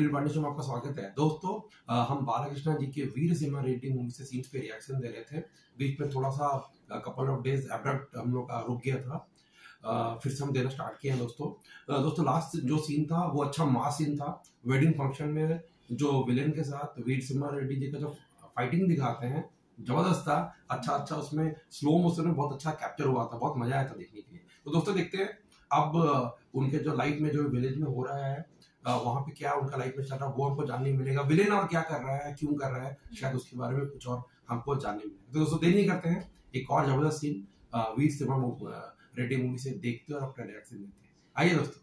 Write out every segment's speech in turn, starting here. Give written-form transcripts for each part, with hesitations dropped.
वीर पांडे में आपका स्वागत है दोस्तों। हम बालाकृष्ण जी के वीर सिम्हा रेड्डी मूवी से सीन्स पे रिएक्शन दे रहे थे। बीच में थोड़ा सा कपल ऑफ डेज एब्रप्ट हम लोग का रुक गया था, फिर से हम देना स्टार्ट किए हैं दोस्तों। लास्ट जो सीन था वो अच्छा मास सीन था। वेडिंग फंक्शन में जो विलेन के साथ वीर सिम्हा रेड्डी जी का जो फाइटिंग दिखाते हैं जबरदस्त था। अच्छा उसमें स्लो मोशन में बहुत अच्छा कैप्चर हुआ था, बहुत मजा आया था देखने के लिए। तो दोस्तों देखते हैं अब उनके जो लाइफ में जो विलेज में हो रहा है, वहां पे क्या उनका लाइफ में चल रहा है वो हमको जानने मिलेगा। विलेन और क्या कर रहा है, क्यों कर रहा है, शायद उसके बारे में कुछ और हमको जानने मिलेगा। तो दोस्तों देर नहीं करते हैं, एक और जबरदस्त सीन वीर सिम्हा रेड्डी मूवी से देखते हैं और अपना रिएक्शन देते हैं। आइए दोस्तों।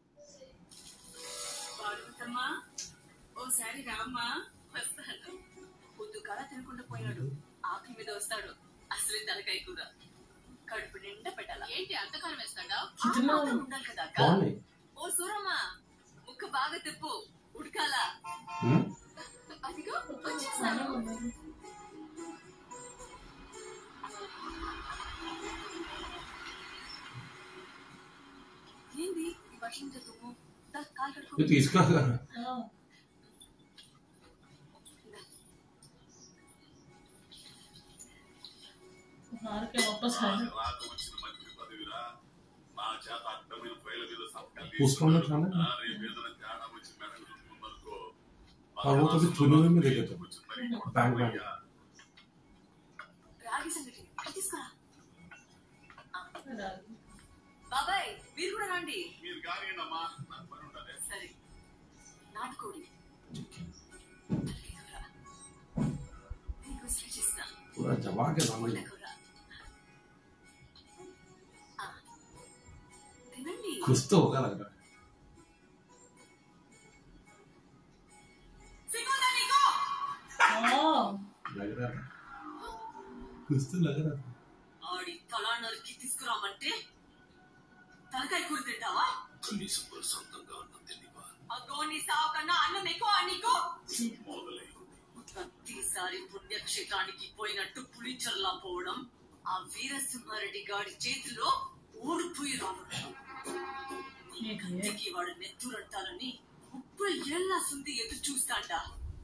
ఆకలి మీద వస్తాడు అసలు తలకాయ కూర కడుపు నిండా పెట్టాల ఏంటి అంతకాలం వేస్తాడా ఉండాలి కదా ఓ సూరమ్మ ముక్క బాగా తిప్పు ఉడకాలా అదిగో వచ్చేస్తాను ఏంది ఈ వర్షం తుమ్ము కాలు కడుకో हार के वापस आए उसको ना खाना और वो कभी चुने हुए में देखे थे बैंक में రాగి సంగటి తీసుకురా బాబాయ్ మీరు కూడా రండి మీరు గారినమ్మా నాకు పని ఉండాలి సరే నాటుకోడి నీకు సృజిస్తా पूरा जवाब के नाम है कुछ तो होगा लग रहा है। लग रहा था कुछ तो लग रहा था। ఆడి తలానరికి తీసుకురామంటే తలకాయ కూర తింటావా? కనీసం ప్రశాంతంగా అన్నం తినివా? అగోని సావు కన్నా అన్నం ఎక్కువ నీకు ప్రతిసారి పుణ్యక్షేత్రానికి పోయినట్టు పులిచర్లా పోవడం ఆ వీరసింహారెడ్డి గాడి చేతిలో ఓడిపోయి రావడం వాడు నెత్తురంటాలని 30 ఏళ్ల సుంది ఎదురు చూస్తాంట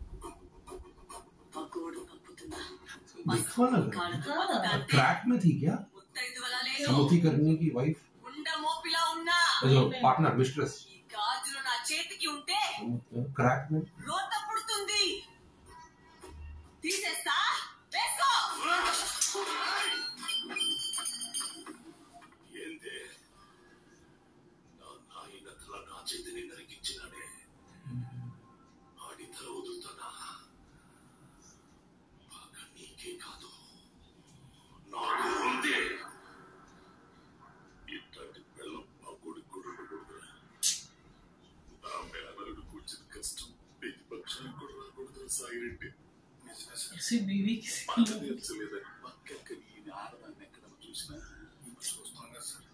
పగోడు పంపుతున్నా ट्रैक में थी क्या? समूथी करने की वाइफ ఉండ మోపిలా ఉన్నా जो पार्टनर मिस्ट्रेस ఈ గాజులు నా చేతికి ఉంటే क्रैक में రోత పుడుతుంది తీసేస్తా వేసుకో ఏందే నా నాయన తల నా చేతిని నరికించినాడే ఆడి తల వదులుతానా బాగా నీకే కాదు నాకు ఉంది ఇట్లాంటి పిల్లలు మా కొడుకు కూడా ఉండకూడదురా నా మేనరుడు కూర్చుని కష్టం నీకు పక్షానికి కూడా రాకూడదు సాగిరెడ్డి ऐसी बीवी किसी తెలియదని పక్కకి ఈ ఆడదాన్ని ఎక్కడ చూసినా చూస్తాం కదా సార్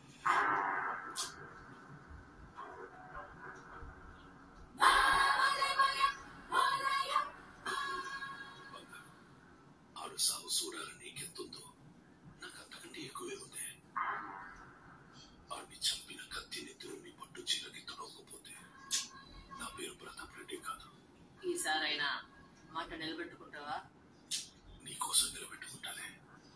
ఆడు సాగు చూడాలని నీకెంతుందో నాకు అంతకంటే ఎక్కువే ఉంది. ఆడిని చంపిన కత్తి నెత్తురుని పట్టు చీలకి తొడవకపోతే నా పేరు ప్రతాప్ రెడ్డి కాదు. ఈసారైనా మాట నిలబెట్టుకుంటావా? నీకోసం నిలబెట్టుకుంటానే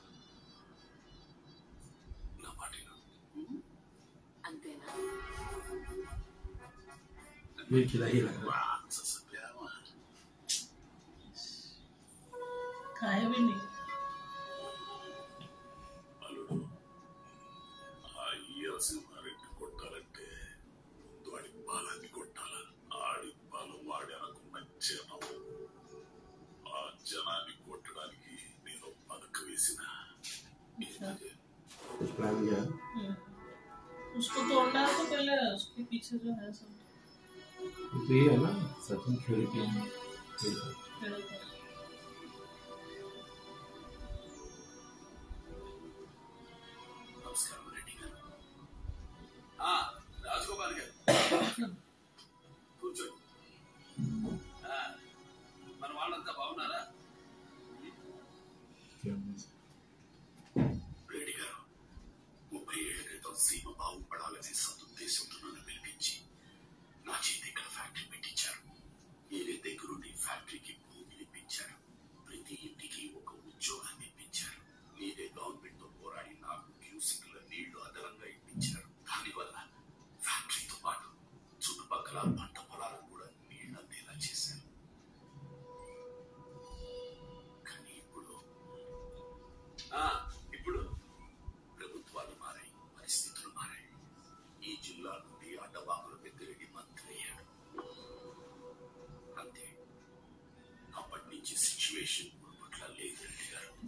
నా మాటను అంతేనా? ये खिलाई लग रहा खाए भी नहीं అల్లుడు ఆ ఈరసింహారెడ్డి కొట్టాలంటే ముందు ఆడి బాలాన్ని కొట్టాల. ఆడి బాలం వాడి అనుకున్న జనం. ఆ జనాన్ని కొట్టడానికి నేను పథక వేసిన कुछ प्लान किया उसको तोड़ना है तो पहले उसके पीछे जो है सब तो ये है ना सचिन खेल के నమస్కారం రెడ్డి గారు. రాజగోపాల్ గారు కూర్చోండి. మన వాళ్ళంతా బాగున్నారా? రెడ్డి గారు 30 ఏళ్ల క్రితం సీమ బాగుపడాలనే సదుద్దేశంతో నన్ను పిలిపించి నా చేతి ఇక్కడ ఫ్యాక్టరీ పెట్టించారు.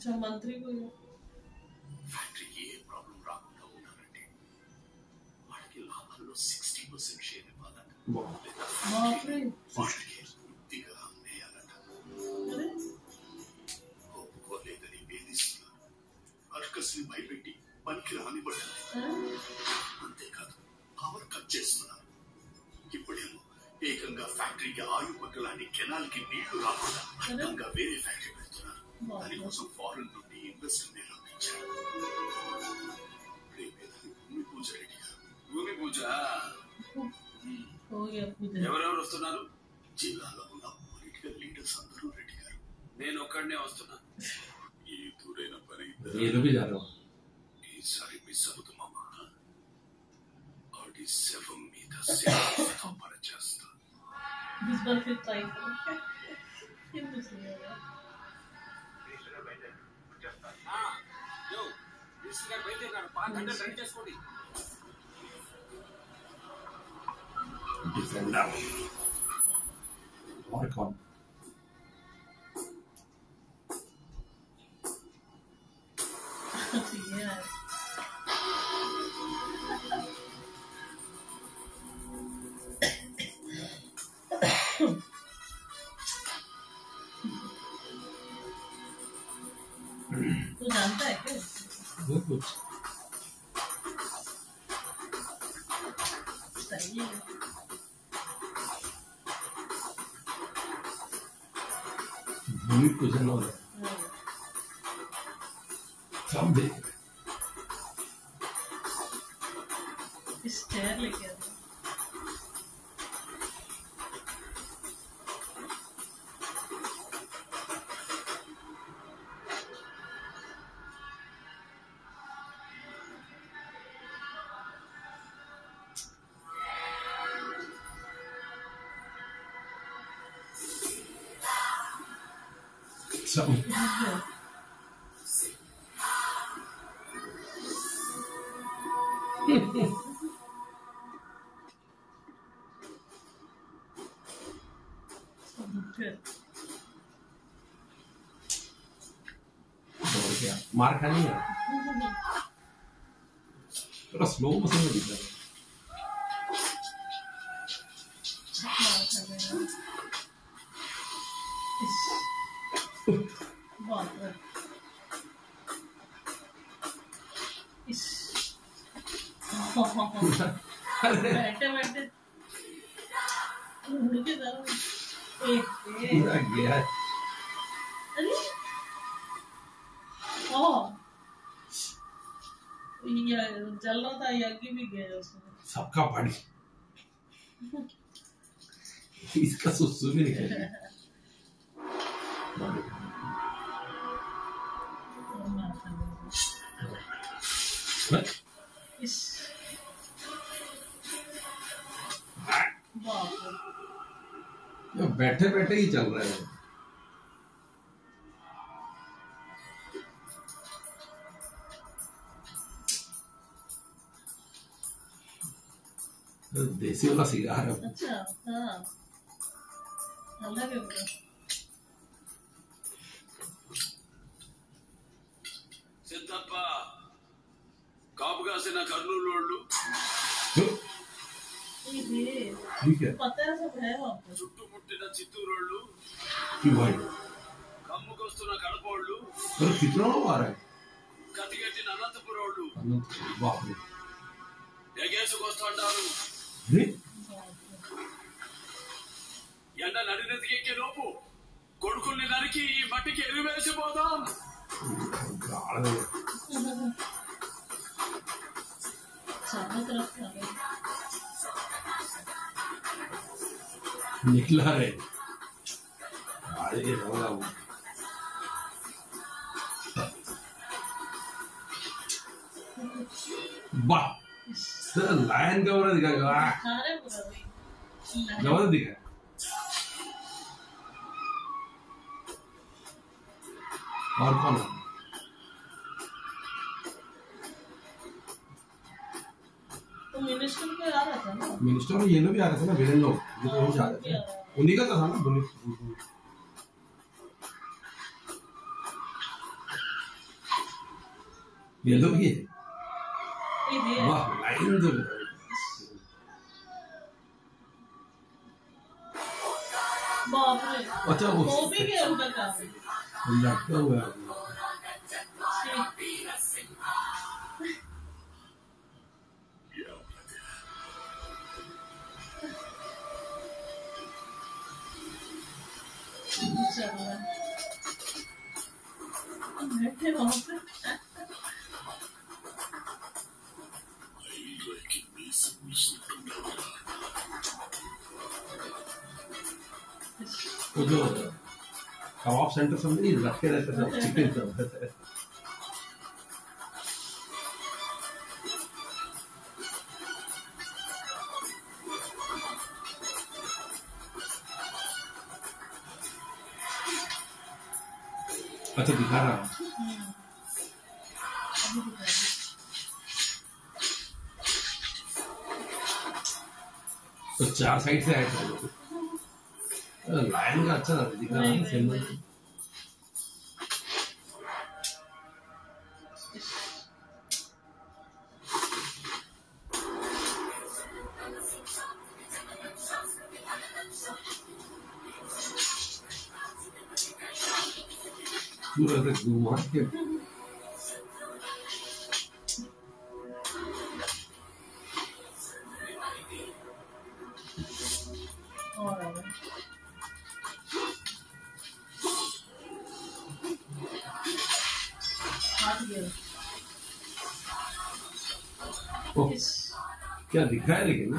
अच्छा मंत्री को ఫ్యాక్టరీకి ఏ ప్రాబ్లం రాకుండా ఉండాలంటే వాళ్ళకి లాభాల్లో 60% షేర్ ఇవ్వాలట. లేదా बाप रे వాళ్ళకి పూర్తిగా అమ్మేయాలట. अरे ఒప్పుకోలేదని వేధిస్తున్నారు. అర్కస్ని భయపెట్టి పనికి రానివ్వడం. అంతేకాదు పవర్ కట్ చేస్తున్నారు. ఇప్పుడేమో ఏకంగా ఫ్యాక్టరీకి ఆయు పక్కలాంటి కెనాల్కి నీళ్లు రాకుండా అడ్డంగా వేరే ఫ్యాక్టరీ పెడుతున్నారు. దానికోసం ఫారెన్ నుండి ఇన్వెస్టర్ని రప్పించారు. భూమి పూజ రెడ్డి గారు. భూమి పూజ हो गया पूजा ఎవరెవరు వస్తున్నారు? జిల్లాలో ఉన్న పొలిటికల్ లీడర్స్ అందరూ రెడ్డి గారు. నేను ఒక్కడనే వస్తున్నా. ఈ దూరైన పని ये लोग भी जा रहे हो ఈసారి మిస్ అవుతామమ్మా. ఆడి శవం మీద శవం పరచేస్తా. इस बार फिर ट्राई करो फिर मिस नहीं होगा బయలుదేరారు 5 గంటలు రెడీ చేసుకోండి. डिफेंडर और कौन yeah तू जानता है क्या वो कुछ सही है भूमि पूजन हो रहा है सब देख रहे इस चेयर लेके आ सब और क्या मार खानी है थोड़ा स्लो मोशन में दिख रहा है बैठे बैठे उड़ के जा पूरा गया है अरे ये जल रहा था यज्ञ भी गया उसमें सबका पानी इसका सुसु भी निकल गया इस बाप रे बैठे बैठे ही चल रहा है देसी वाला सिगार है अच्छा हाँ अलग है पूरा సిద్ధప్ప కాపు కాసిన కర్నూలు ये ठीक है पता है सब है वहाँ पे చుట్టుముట్టిన చిత్తూరోళ్ళు क्यों भाई కమ్ముకొస్తున్న కడపోళ్ళు पर कितना लोग आ रहा है కతిగట్టిన అనంతపురోళ్ళు बाप रे ఎగేసుకొస్తుంటారు. अरे ఎండ నడినెతికెక్కే లోపు కొడుకుల్ని నరికి ఈ మట్టికి ఎరివేసిపోదాం. गाल है चारों तरफ खा रहे निकला रे अरे होगा वो वाह तेरा लायन का वाला दिखा खा रहे पूरा वही जबरदस्त दिखा और कौन है तो मिनिस्टर को आ रहा था ना मिनिस्टर और ये लोग भी आ रहे थे ना विलेन लोग जो पहुंच आ रहे थे उन्हीं का तो था ना ये लो ये ये वाह लाइन दो बाप रे अच्छा वो भी क्या उनका काम लटका हुआ है चल रहा है बैठे वहाँ पे वो जो कबाब सेंटर समझ नहीं रखे रहते थे चिकन सब रहते थे अच्छा दिखा रहा है अभी दिखा रही तो 4 साइड से ऐड कर लाइन का अच्छा दिख रहा है सिंबल पूरा से घुमा के और आ रहा है हाथ गया ओ, क्या दिखा है लेकिन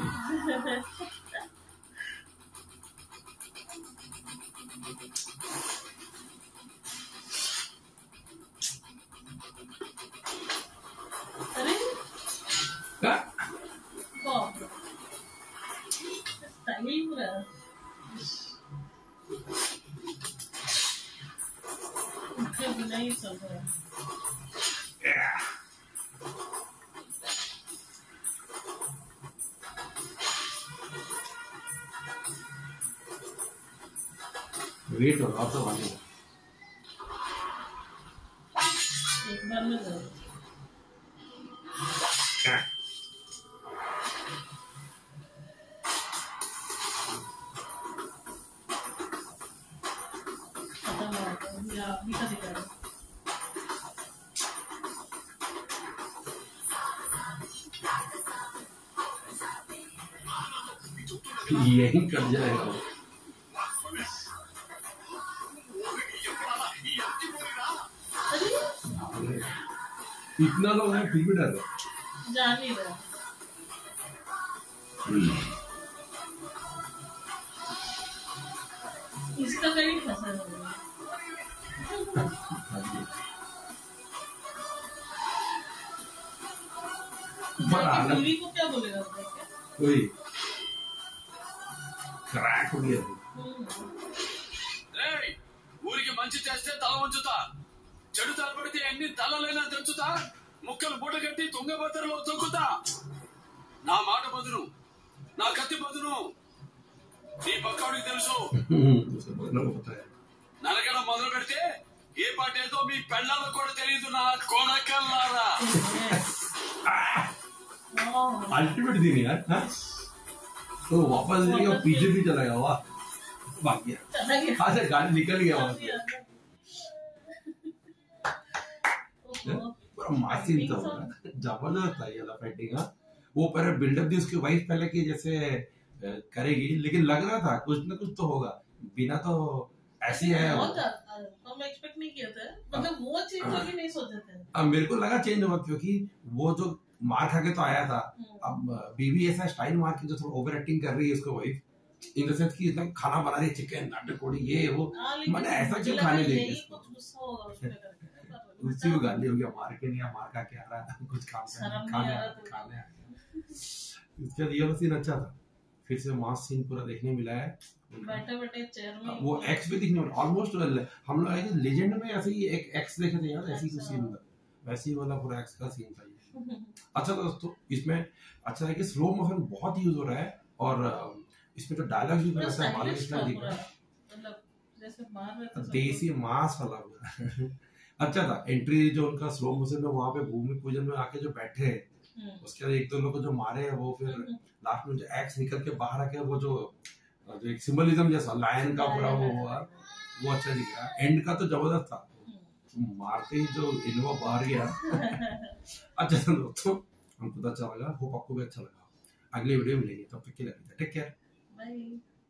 अरे क्या बाप रे स्टाइल पूरा उनके बिना ही चल रहा है वेट हो रहा तो आगे एक बार में जाओ क्या खत्म हो गया या अभी का दिखा रहा यही कट जाएगा अरे इतना लोग है फिर भी डर रहे जा नहीं रहा इसका कहीं फंसा नहीं है पर आना टीवी को क्या बोलेगा उसने क्या? कोई क्रैक हो गया రేయ్, ఊరికి మంచి చేస్తే తల ఉంచుతా చెడు తలపడితే ఎన్ని తలలైనా తెంచుతా ముక్కలు మూట కట్టి తుంగభద్రలో తొక్కుతా నా మాట బదులు నా కత్తి బదులు నీ పక్కడికి తెలుసు उसे बोलना को पता है నరకడం మొదలు పెడితే ఏ పాట ఏదో మీ పెళ్ళాలకు కూడా తెలియదు నా కొడకల్లారా अल्टीमेट दिन यार हाँ? तो वापस जाएगा पीछे भी चला गया वाह भाग गया चला गया हाँ से गाड़ी निकल गया वहां से ओहो, पूरा मासीन था वो, जबरदस्त था ये वाला फाइटिंग हाँ वो पर बिल्डअप दी उसकी वाइफ पहले की जैसे करेगी लेकिन लग रहा था कुछ ना कुछ तो होगा बिना तो ऐसी है बहुत हम एक्सपेक्ट नहीं किया था मतलब वो चीज जो भी नहीं सोचे थे अब मेरे को लगा चेंज होगा क्योंकि वो जो मार खा के तो आया था अब बीवी ऐसा स्टाइल मार के जो थोड़ा ओवर एक्टिंग कर रही है उसको वाइफ इन द सेंस कि इतना खाना बना रही है चिकन नाटकोड़ी ये वो हाँ, लेकिन मैंने ऐसा मुझे क्यों लगा खाने देंगे यही इसको कुछ गुस्सा होगा उसमें करके उसी को गाली हो गया मार के नहीं मार खा के आ रहा है कुछ काम शर्म खाने नहीं आ आ रहा खाने आ इसके बाद ये वाला सीन अच्छा था फिर से मास सीन पूरा देखने मिला है बैठे बैठे चेयर में वो एक्स भी दिखने वाला ऑलमोस्ट हम लोग लेजेंड में ऐसे ही एक एक्स देखे थे यार ऐसी कुछ सीन था वैसे ही वाला पूरा एक्स का सीन था ये अच्छा था दोस्तों इसमें अच्छा है कि स्लो मोशन बहुत यूज हो रहा है और इसमें जो डायलॉग भी पूरा वैसा स्टाइलिश बालकृष्ण था जी पूरा का मतलब जैसे मार रहे थे सब देसी मास वाला पूरा अच्छा था एंट्री जो उनका स्लो मोशन में वहां पे भूमि पूजन में आके जो बैठे उसके बाद एक दो लोग जो मारे हैं वो फिर लास्ट में जो एक्स निकल के बाहर आके वो जो एक सिंबलिज्म जैसा लायन का पूरा वो हुआ वो अच्छा दिख रहा। एंड का तो जबरदस्त था, मारते ही जो इनोवा बाहर गया। अच्छा था दोस्तों, हमको तो अच्छा लगा, होप आपको भी अच्छा लगा। अगले वीडियो में मिलेंगे, तब तक के लिए टेक केयर, बाय।